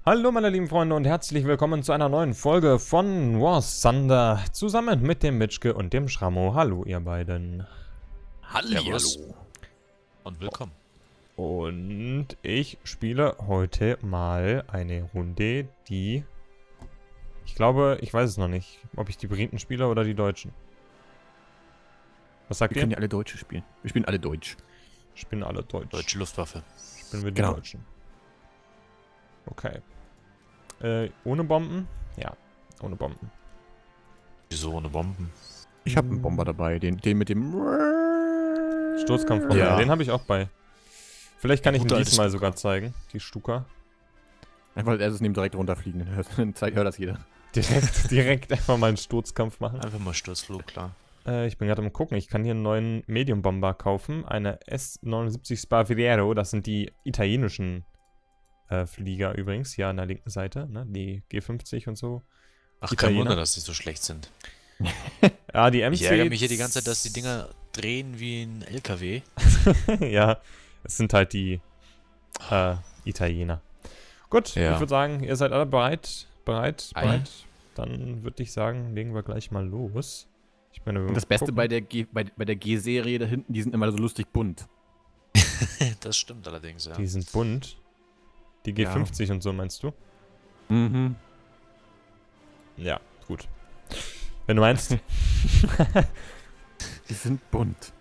Hallo meine lieben Freunde und herzlich willkommen zu einer neuen Folge von War Thunder zusammen mit dem Mitschke und dem Schrammo. Hallo ihr beiden. Hallo und willkommen. Und ich spiele heute mal eine Runde, die... Ich glaube, ich weiß es noch nicht, ob ich die Briten spiele oder die Deutschen. Was sagt ihr? Wir können ja alle Deutsche spielen. Wir spielen alle Deutsch. Spielen alle Deutsch. Deutsche Luftwaffe. Spielen wir die Deutschen. Okay. Ohne Bomben? Ja, ohne Bomben. Wieso ohne Bomben? Ich habe einen Bomber dabei, den mit dem... Sturzkampfbomber, Ja. Den habe ich auch bei. Vielleicht kann ich ihn Gute alte diesmal Stuka. sogar zeigen, die Stuka. Einfach als es neben direkt runterfliegen, dann hört das jeder. Direkt einfach mal einen Sturzkampf machen. Einfach mal Sturzflug, klar. Ich bin gerade am gucken, ich kann hier einen neuen Medium-Bomber kaufen. Eine S-79 Sparviero, das sind die italienischen Flieger übrigens, hier an der linken Seite, ne? Die G50 und so. Ach, kein Italiener. Wunder, dass die so schlecht sind. Ja, die MC... Ich ärgere mich hier die ganze Zeit, dass die Dinger drehen wie ein LKW. Ja, es sind halt die Italiener. Gut, Ja. ich würde sagen, ihr seid alle bereit? Bereit? Ei. Dann würde ich sagen, legen wir gleich mal los. Ich meine, Und das Beste bei der G-Serie da hinten, die sind immer so lustig bunt. Das stimmt allerdings, ja. Die sind bunt. Die Ja. G50 und so, meinst du? Mhm. Ja, gut. Wenn du meinst. Die sind bunt.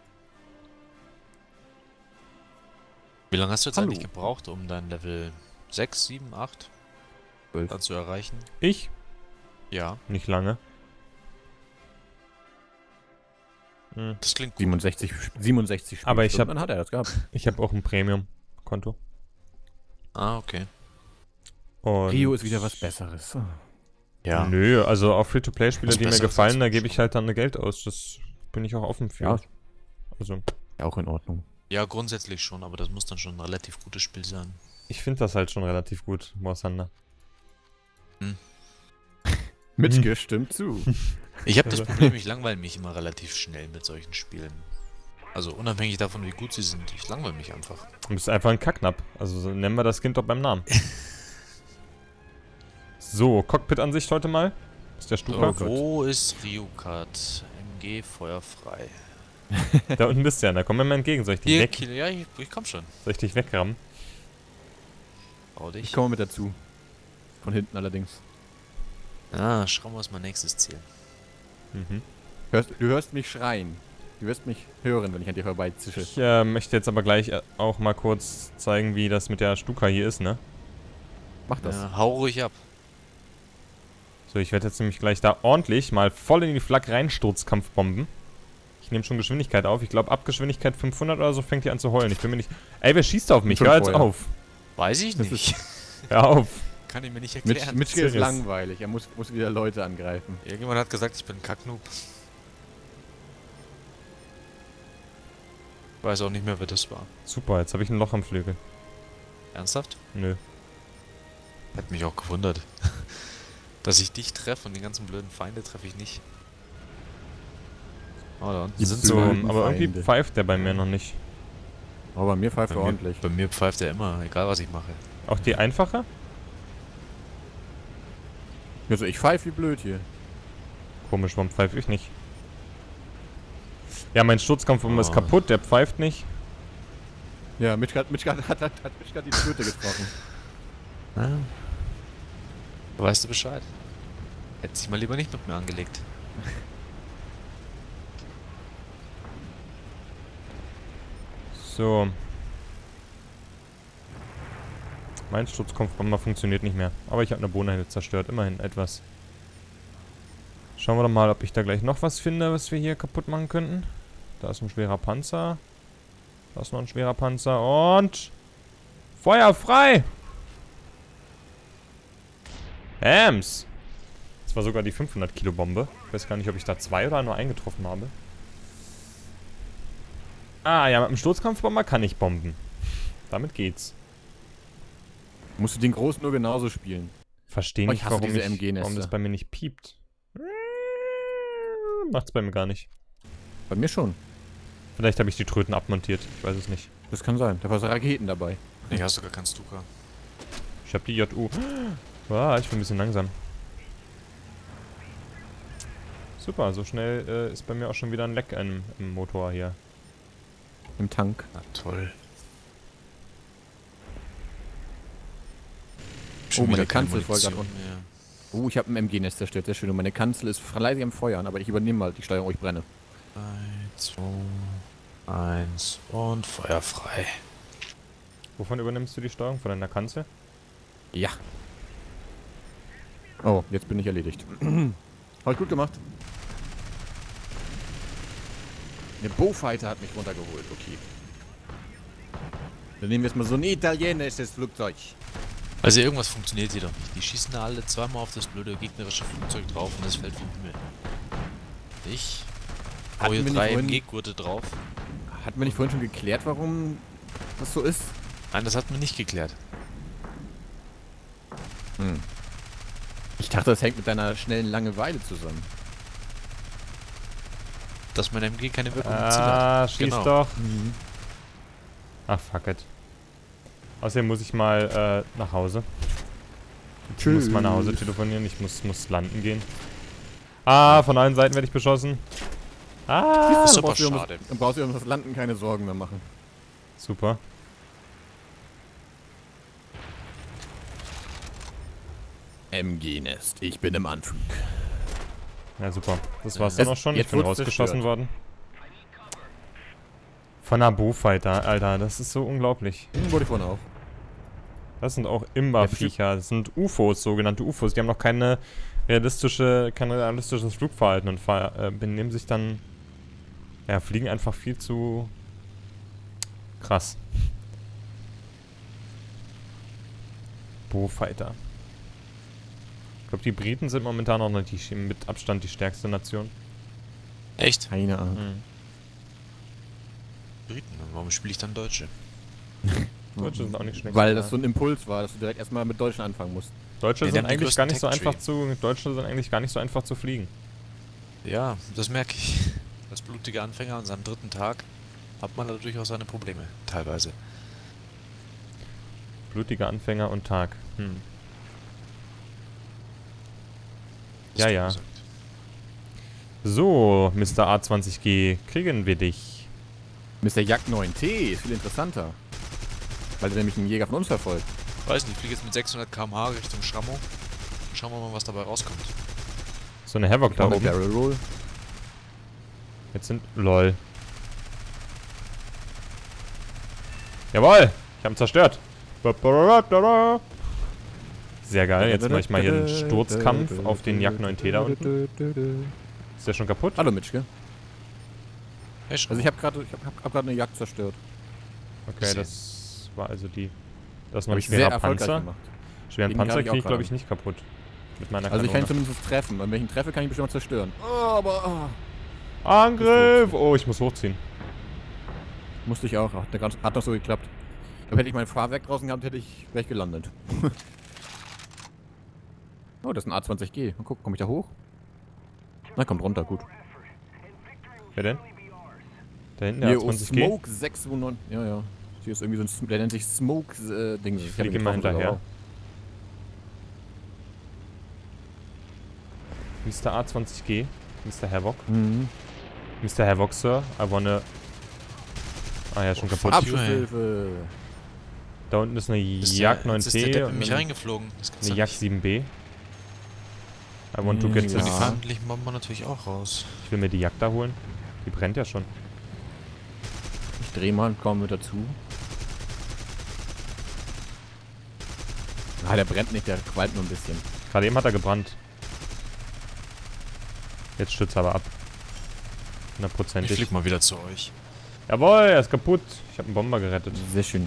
Wie lange hast du jetzt Hallo. eigentlich gebraucht, um dein Level 6, 7, 8 12. zu erreichen? Ich? Ja, Nicht lange. Hm. das klingt gut. 67 Aber ich Spielstunden, dann hat er das gehabt. Ich habe auch ein Premium-Konto. Ah, okay. Und Rio ist wieder was Besseres. Ja. Nö, also auf Free-to-Play-Spiele, Was die mir Besseres gefallen, da als gebe ich halt dann Geld aus. Das bin ich auch offen für. Ja. Also, Ja, auch in Ordnung. Ja, grundsätzlich schon, aber das muss dann schon ein relativ gutes Spiel sein. ich finde das halt schon relativ gut, War Thunder. Mitschke stimmt zu. Ich habe das Problem, ich langweile mich immer relativ schnell mit solchen Spielen. Also unabhängig davon, wie gut sie sind. Ich langweile mich einfach. Du bist einfach ein Kacknapp. Also so nennen wir das Kind doch beim Namen. So, Cockpit-Ansicht heute mal. Ist der Stuka? So, wo ist Ryukat? MG feuerfrei. Da unten bist du ja, da komm mir mal entgegen. Soll ich dich, Hier, weg, Kilo, ja, ich komm schon. soll ich dich wegrammen? Bau Ich dich. komme mit dazu. Von hinten allerdings. Ah, Schramm ist mein nächstes Ziel. Mhm. Du hörst mich schreien. Du wirst mich hören, wenn ich an dir vorbeizische. Ich möchte jetzt aber gleich auch mal kurz zeigen, wie das mit der Stuka hier ist, ne? Mach das. Ja, hau ruhig ab. So, ich werde jetzt nämlich gleich da ordentlich mal voll in die Flak reinsturzkampfbomben. Ich nehme schon Geschwindigkeit auf. Ich glaube, ab Geschwindigkeit 500 oder so fängt die an zu heulen. Ich bin mir nicht... Ey, wer schießt auf mich? Schon Hör jetzt vorher. auf. Weiß ich Das nicht. Hör auf. Kann ich mir nicht erklären. Mitschke ist Serious. langweilig. Er muss wieder Leute angreifen. Irgendjemand hat gesagt, ich bin ein Kacknoob. Weiß auch nicht mehr, wer das war. Super, jetzt habe ich ein Loch am Flügel. Ernsthaft? Nö. Hat mich auch gewundert. Dass ich dich treffe und die ganzen blöden Feinde treffe ich nicht. Oh, da unten Die sind So, blöden aber irgendwie Feinde. pfeift der bei mir noch nicht. Aber bei mir pfeift er ordentlich. Bei mir pfeift er immer, egal was ich mache. Auch die einfache? Also ich pfeife wie blöd hier. Komisch, warum pfeife ich nicht? Ja, mein Sturzkampfbomber ist Oh. kaputt, der pfeift nicht. Ja, Mitschke hat die Tröte getroffen. Ah. Weißt du Bescheid? Hätte sich mal lieber nicht mit mir angelegt. So. Mein Sturzkampfbomber funktioniert nicht mehr. Aber ich habe eine Bohnenhenne zerstört. Immerhin etwas. Schauen wir doch mal, ob ich da gleich noch was finde, was wir hier kaputt machen könnten. Da ist ein schwerer Panzer. Da ist noch ein schwerer Panzer. Und... Feuer frei! Hams! Das war sogar die 500 Kilo Bombe. Ich weiß gar nicht, ob ich da 2 oder nur einen getroffen habe. Ah, ja, mit dem Sturzkampfbomber kann ich bomben. Damit geht's. Musst du den Großen nur genauso spielen. Verstehe Oh, nicht, ich hasse warum, diese warum MG-Nester. das bei mir nicht piept. Macht's bei mir gar nicht. Bei mir schon. Vielleicht habe ich die Tröten abmontiert. Ich weiß es nicht. Das kann sein. Da waren so Raketen dabei. Nee, hast du gar keinen Stuka. Ich hab die JU. Ah, ich bin ein bisschen langsam. Super, so schnell ist bei mir auch schon wieder ein Leck im Motor hier. Im Tank. Na toll. Oh, meine wieder keine Kanzel voll grad Munition mehr. Oh, ich habe ein MG-Nest zerstört, sehr schön. Und meine Kanzel ist fleißig am Feuern, aber ich übernehme mal die Steuerung, ich brenne. 3, 2, 1 und Feuer frei. Wovon übernimmst du die Steuerung? Von deiner Kanzel? Ja. Oh, jetzt bin ich erledigt. Hab ich gut gemacht. Der Bowfighter hat mich runtergeholt, okay. Dann nehmen wir jetzt mal so ein italienisches Flugzeug. Also irgendwas funktioniert hier doch nicht. Die schießen da alle zweimal auf das blöde gegnerische Flugzeug drauf und es fällt vom Himmel. Ich hau hier 3 MG-Gurte drauf. Hatten wir nicht vorhin schon geklärt, warum das so ist? Nein, das hat mir nicht geklärt. Hm. Ich dachte, das hängt mit deiner schnellen Langeweile zusammen. Dass mein MG keine Wirkung im Ziel hat. Schieß Genau. doch. Ach, fuck it. Außerdem muss ich mal nach Hause. Ich muss mal nach Hause telefonieren. Ich muss landen gehen. Ah, von allen Seiten werde ich beschossen. Ah, Das ist super schade. Dann brauchst du um das Landen keine Sorgen mehr machen. super. MG-Nest, ich bin im Anflug. Ja, super. Das war's dann auch schon. Ich jetzt bin wurde rausgeschossen zerstört. worden. Von einer Bowfighter, Alter. Das ist so unglaublich. Wurde ich vorhin auch. Das sind auch Imba-Viecher. Das sind UFOs, sogenannte UFOs. Die haben noch kein realistisches Flugverhalten und benehmen sich dann... Ja, fliegen einfach viel zu... krass. Bowfighter. Ich glaube, die Briten sind momentan auch noch mit Abstand die stärkste Nation. Echt? Keine Ahnung. Briten. Warum spiele ich dann Deutsche? Deutsche sind auch nicht schlecht. Weil das so ein Impuls war, dass du direkt erstmal mit Deutschen anfangen musst. Deutsche Ja, die sind haben die eigentlich gar nicht so größten einfach zu... Deutsche sind eigentlich gar nicht so einfach zu fliegen. Ja, das merke ich. Als blutiger Anfänger an seinem 3. Tag hat man da durchaus seine Probleme. Teilweise. Blutiger Anfänger und Tag. Hast Ja, du ja. gesagt. So, Mr. A20G, kriegen wir dich. Mr. Jagd 9T ist viel interessanter. Weil der nämlich einen Jäger von uns verfolgt. Weiß nicht, ich fliege jetzt mit 600 km/h Richtung Schrammo. Schauen wir mal, was dabei rauskommt. So eine Havoc da Mit oben. Barrel Roll. Jetzt sind... LOL. Jawohl! Ich hab ihn zerstört. Sehr geil. Jetzt mache ich mal hier einen Sturzkampf auf den Jak 9T da unten. Ist der schon kaputt? Hallo Mitschke. Hey, Also ich habe gerade eine Jagd zerstört. Okay, Sehr. das war also die... Das ist noch Hab ein ich sehr schwerer erfolgreich Panzer. gemacht. Schweren Den Panzer kann ich auch kriege ich, glaube gerade. ich, nicht kaputt. Mit meiner Also ich kann ihn Kanone. zumindest treffen. Und wenn ich ihn treffe, kann ich ihn bestimmt mal zerstören. Oh, aber... Angriff! Oh, ich muss hochziehen. Musste ich auch. Hat noch so geklappt. Aber hätte ich mein Fahrwerk draußen gehabt, wäre ich gelandet. Oh, das ist ein A20G. Mal gucken, komme ich da hoch? Na, kommt runter, gut. Wer denn? Da hinten der Hier, A20G. Smoke 629. Ja, ja. Hier ist irgendwie so ein... Der nennt sich Smoke-Ding. Ich fliege mal hinterher. Mr. A20G. Mr. Havoc. Mhm. Mr. Havoc, Sir. I wanna... Ah ja, schon kaputt. Abschusshilfe. Da unten ist eine Ist Jak jetzt ist der 9T Depp in und mich eine reingeflogen. Das gibt's ja Jak nicht. 7B. I want to get Und die this. Ja. feindlichen Bomber natürlich auch raus. Ich will mir die Jak da holen. Die brennt ja schon. Ich dreh mal und komme mit dazu. Ah, der brennt nicht, der qualmt nur ein bisschen. Gerade eben hat er gebrannt. Jetzt stürzt er aber ab. Ich 100%ig. flieg mal wieder zu euch. Jawohl, er ist kaputt. Ich habe einen Bomber gerettet. Sehr schön.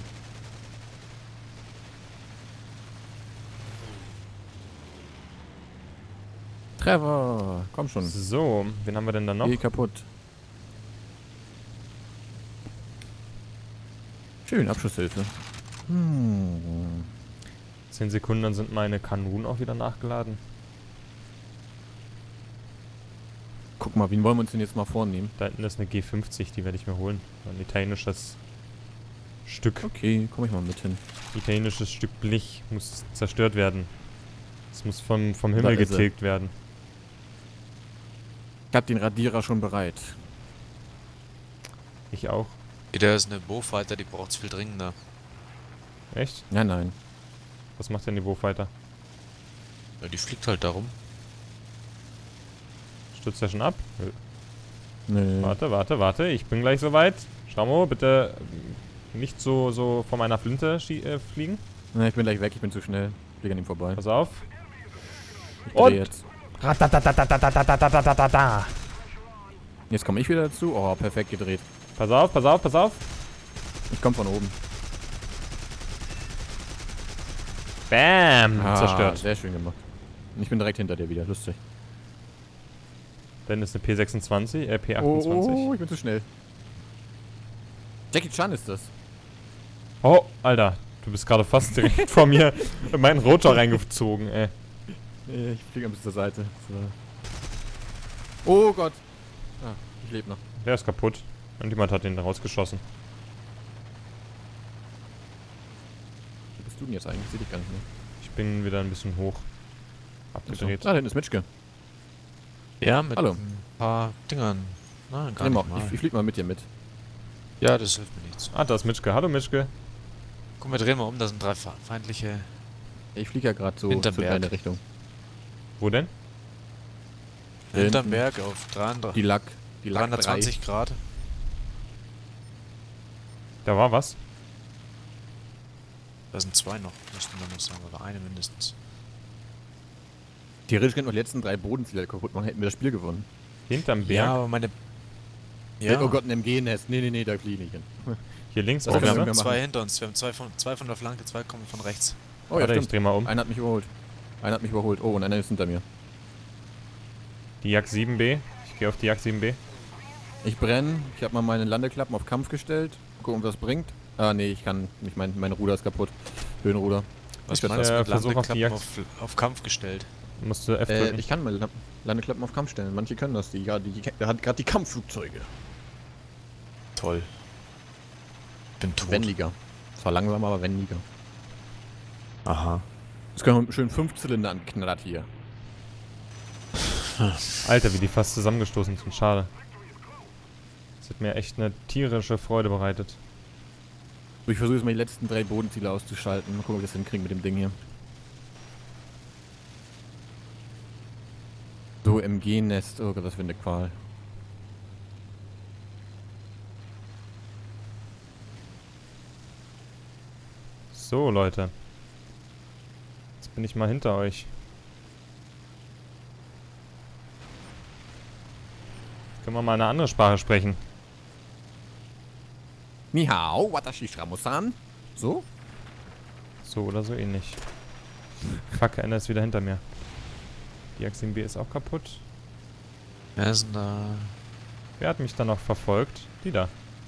Trevor, komm schon. So, wen haben wir denn da noch? Geh kaputt. Schön, Abschusshilfe. 10 Sekunden, dann sind meine Kanonen auch wieder nachgeladen. Guck mal, wen wollen wir uns denn jetzt mal vornehmen? Da hinten ist eine G50, die werde ich mir holen. Ein italienisches Stück. Okay, komme ich mal mit hin. Italienisches Stück Blech muss zerstört werden. Es muss vom Himmel Da ist er. getilgt werden. Ich hab den Radierer schon bereit. Ich auch. Da ist eine Bowfighter, die braucht's viel dringender. Echt? Nein, nein. Was macht denn die Bowfighter? Ja, die fliegt halt darum. Stürzt er schon ab? Nö. Warte. Ich bin gleich soweit. Schramo, bitte nicht so von meiner Flinte fliegen. Ne, ich bin gleich weg, ich bin zu schnell. Ich fliege an ihm vorbei. Pass auf. Ich dreh Und? jetzt. Ratatatatatatatatatatata. Jetzt komme ich wieder dazu. Oh, perfekt gedreht. Pass auf. Ich komme von oben. Bam! Zerstört. Sehr schön gemacht. Und ich bin direkt hinter dir wieder. Lustig. Dann ist eine P26, P28. Oh, ich bin zu schnell. Jackie Chan ist das. Oh, Alter. Du bist gerade fast direkt vor mir in meinen Rotor reingezogen, ey. Ich fliege ein bisschen zur Seite. So. Oh Gott. Ah, ich lebe noch. Der ist kaputt. Und jemand hat den rausgeschossen. Wo bist du denn jetzt eigentlich? Ich seh dich gar nicht mehr. Ich bin wieder ein bisschen hoch. Abgedreht. Ah, da hinten ist Mitschke. Ja, mit Hallo. ein paar Dingern. Na, gar Dreh mal, nicht mal. ich flieg mal mit dir mit. Ja, das hilft mir nichts. Ah, da ist Mitschke. Hallo Mitschke. Guck, wir drehen mal um, da sind 3 feindliche... Ich fliege ja gerade so Hinterm in Berg. deine Richtung. Wo denn? Hinterm Berg auf 300, Die Lack 320 Grad. Da war was. Da sind 2 noch, müssten wir noch sagen, oder eine mindestens. Theoretisch könnten wir die letzten 3 Bodenziele kaputt machen, hätten wir das Spiel gewonnen. Hinterm Berg. Ja, aber meine... Ja, Oh Gott, ein MG-Nest. Nee, da fliege ich nicht hin. Hier links. Das Oh, wir können wir wir haben machen. 2 hinter uns. Wir haben 2 von der Flanke, 2 kommen von rechts. Oh ja, Warte, ich stimmt. dreh mal um. Einer hat mich überholt. Oh, und einer ist hinter mir. Die Jak 7B. Ich gehe auf die Jak 7B. Ich brenne. Ich habe mal meine Landeklappen auf Kampf gestellt. Gucken, ob das bringt. Ah, nee, ich kann nicht. Mein Ruder ist kaputt. Höhenruder. Was Ich meinst du mit versuch auf die Landeklappen auf Kampf gestellt? Musst du F drücken. Ich kann meine Landeklappen auf Kampf stellen. Manche können das. Der hat gerade die Kampfflugzeuge. Toll. Bin tot. Wendiger. Zwar langsam, aber wendiger. Aha. Das können wir schön 5 Zylinder anknallert hier. Alter, wie die fast zusammengestoßen sind. Schade. Das hat mir echt eine tierische Freude bereitet. So, ich versuche jetzt mal die letzten 3 Bodenziele auszuschalten. Mal gucken, ob wir das hinkriegen mit dem Ding hier. So, MG-Nest. Oh Gott, das wird eine Qual. So, Leute. Jetzt bin ich mal hinter euch. Können wir mal eine andere Sprache sprechen? Ni hao, watashi shiramu-san. So? So oder so ähnlich. Fuck, einer ist wieder hinter mir. Die Jak 7B ist auch kaputt. Wer ist denn da? Wer hat mich dann noch verfolgt? Die da.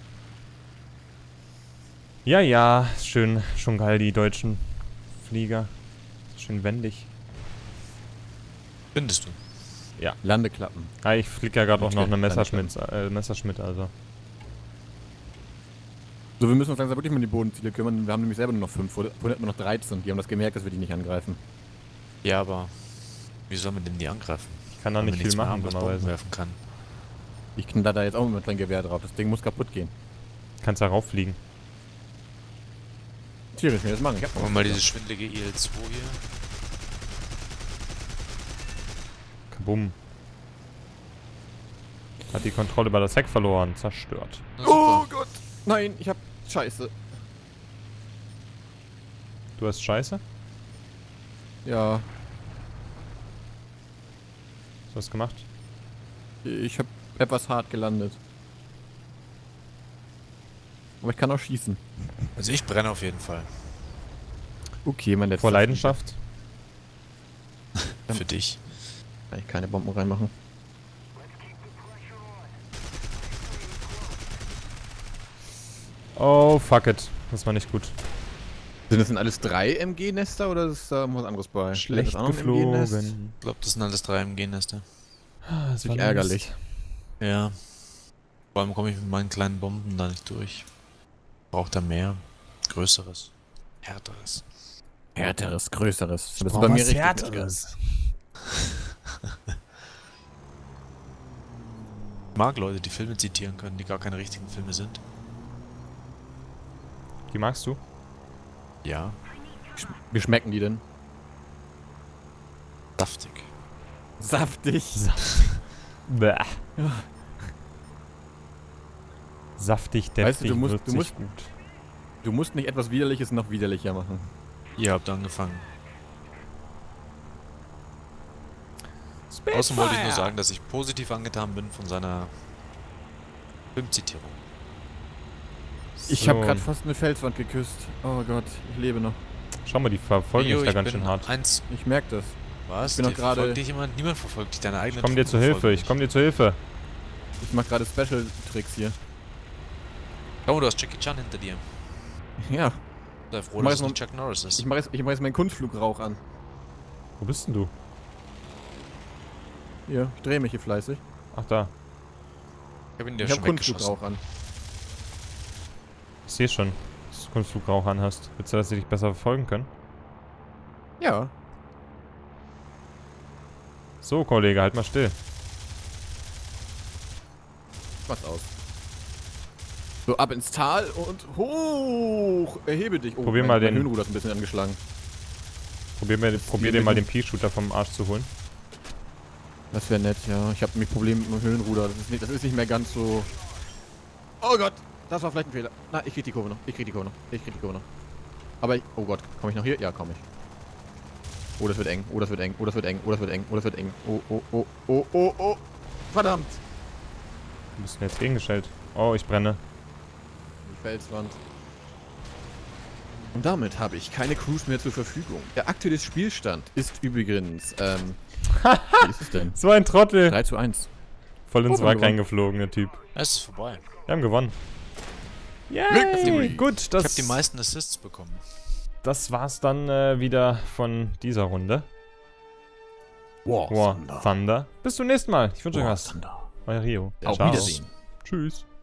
Ja, schön, schon geil, die deutschen Flieger. Schön wendig. Findest du? Landeklappen. Ah, ich fliege ja gerade auch noch eine Landeklappen. Messerschmitt, also. So, wir müssen uns langsam wirklich um die Bodenziele kümmern. Wir haben nämlich selber nur noch 5. Vorhin hatten wir noch 13. Die haben das gemerkt, dass wir die nicht angreifen. Ja, aber... Wie soll man denn die angreifen? Ich kann da Wenn nicht man viel nichts mehr machen, haben, was Bomben dummerweise. werfen kann. Ich knall da jetzt auch mit meinem Gewehr drauf. Das Ding muss kaputt gehen. Kannst da rauffliegen. Tierisch, mir das machen. Ich hab Wollen wir mal diese schwindelige IL-2 hier? Kabum. Hat die Kontrolle über das Heck verloren. Zerstört. Na, super. Oh Gott! Nein, ich hab... Scheiße. Du hast Scheiße? Ja, Was hast du gemacht? ich hab etwas hart gelandet. Aber ich kann auch schießen. Also ich brenne auf jeden Fall. Okay, mein letzter. Vor Leidenschaft? Für dich. Kann ich keine Bomben reinmachen. Oh, fuck it. Das war nicht gut. Sind das denn alles 3 MG-Nester oder ist da was anderes bei? Schlecht Ist das auch noch ein MG-Nest? geflogen. Ich glaube, das sind alles 3 MG-Nester. Das Ist ärgerlich. Ja. Vor allem komme ich mit meinen kleinen Bomben da nicht durch. Braucht er mehr? Größeres? Härteres? Härteres, größeres. Das ist Boah, bei mir was richtig Härteres. Ich mag Leute, die Filme zitieren können, die gar keine richtigen Filme sind. Die magst du? Ja. Wie schmecken die denn? Saftig. Saftig. Bäh. Saftig, deftig, Weißt du, würzig, gut. Du musst nicht etwas Widerliches noch widerlicher machen. Ihr habt angefangen. Außerdem wollte ich nur sagen, dass ich positiv angetan bin von seiner Filmzitierung. Ich habe gerade fast eine Felswand geküsst. Oh Gott, ich lebe noch. Schau mal, die verfolgen mich da ganz schön hart. Ich merke das. Was? Ich bin noch gerade. Verfolgt dich jemand? Niemand verfolgt dich, deine eigenen. Ich komm dir zur Hilfe, ich komm dir zur Hilfe. Ich mach gerade Special-Tricks hier. Oh, du hast Jackie Chan hinter dir. Ja. Sei froh, dass es nicht Chuck Norris ist. Ich mach jetzt meinen Kunstflugrauch an. Wo bist denn du? Hier, ich drehe mich hier fleißig. Ach da. Ich hab ihn dir Ich schon hab Kunstflugrauch an. Ich sehe schon, dass du Kunstflugrauch an hast. Willst du, dass sie dich besser verfolgen können? Ja. So, Kollege, halt mal still. Mach's aus. So, ab ins Tal und hoch! Erhebe dich. Oh, Probier mal den Höhenruder ist ein bisschen angeschlagen. Probier dir mal den Pea-Shooter vom Arsch zu holen. Das wäre nett, ja. Ich habe nämlich Probleme mit dem Höhenruder. Das ist nicht mehr ganz so... Oh Gott! Das war vielleicht ein Fehler. Na, ich krieg die Kurve noch. Aber ich... Oh Gott, komme ich noch hier? Ja, komme ich. Oh, das wird eng. Oh, das wird eng. Oh. Verdammt! Du bist mir jetzt gegengestellt. Oh, ich brenne. Die Felswand. Und damit habe ich keine Crews mehr zur Verfügung. Der aktuelle Spielstand ist übrigens, wie ist es denn? So ein Trottel. 3:1. Voll ins Oh, Wrack gewonnen. reingeflogen, der Typ. Es ist vorbei. Wir haben gewonnen. Victory. Gut, Ich habe das... die meisten Assists bekommen. Das war's dann wieder von dieser Runde. War Thunder. Bis zum nächsten Mal. Ich wünsche euch was. Euer Rio. Auf Ciao. Wiedersehen. Tschüss.